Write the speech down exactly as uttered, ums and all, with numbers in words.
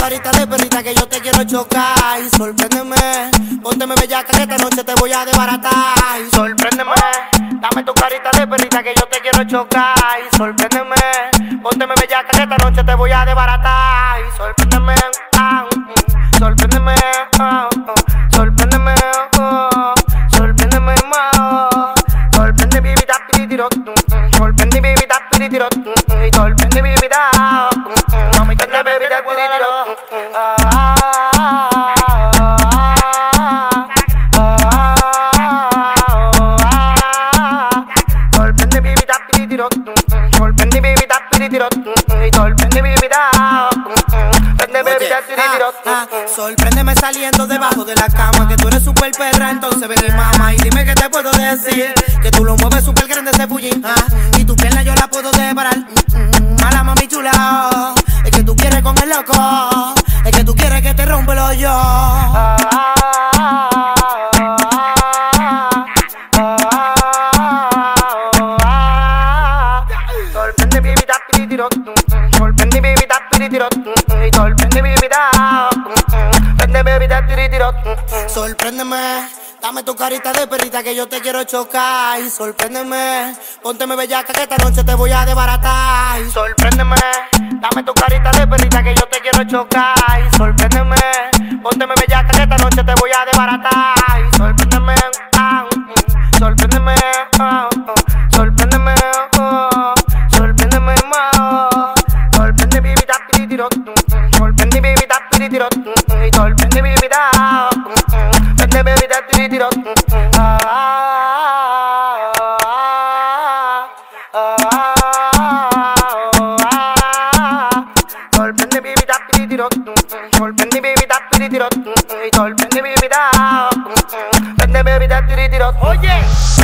carita de perrita que yo te quiero chocar. Y sorpréndeme, pónteme bellaca que esta noche te voy a desbaratar. Y sorpréndeme, dame tu carita de perrita que yo te quiero chocar. Y sorpréndeme, pónteme bellaca que esta noche te voy a desbaratar. Y sorpréndeme, ah, mm, sorpréndeme, ah, oh, sorpréndeme, oh, sorpréndeme, oh, sorprende mi vida, piritiro, sorprende mi vida, piritiro, sorprende mi vida, mami, que te bebí de piritiro. Sorprende mi vida, piritiro, sorprende mi vida, piritiro, sorprende mi vida, sorprende mi vida, piritiro. Sorpréndeme saliendo debajo de la cama, que tú eres super perra, entonces ven y mama y dime qué te puedo decir. Que tú lo mueves super grande ese bullín, ah, y tu pierna yo la puedo deparar. Mm, mala mami chula, oh, es que tú quieres con el loco, es que tú quieres que te rompa el hoyo. Ah, ah, sorprende mi vida, piritiro, sorprende mi vida, piritiro, sorprende mi vida, sorprende mi vida, piritiro. Sorpréndeme, dame tu carita de perrita que yo te quiero chocar. Y sorpréndeme, pónteme bellaca que esta noche te voy a desbaratar. Y sorpréndeme, dame tu carita de perrita que yo te quiero chocar. Y sorpréndeme, pónteme bellaca que esta noche te voy a desbaratar. Y sorpréndeme, ah, mm, sorpréndeme, oh, oh, sorpréndeme, oh, sorpréndeme, oh, sorprende mi vida, piritiro, sorprende mi vida, piritiro, sorprende mi vida, sorprende mi vida, piritiro. Ah, sorprende mi vida, piritiro, sorprende mi vida, piritiro, sorprende mi vida, sorprende mi vida, piritiro. Oye.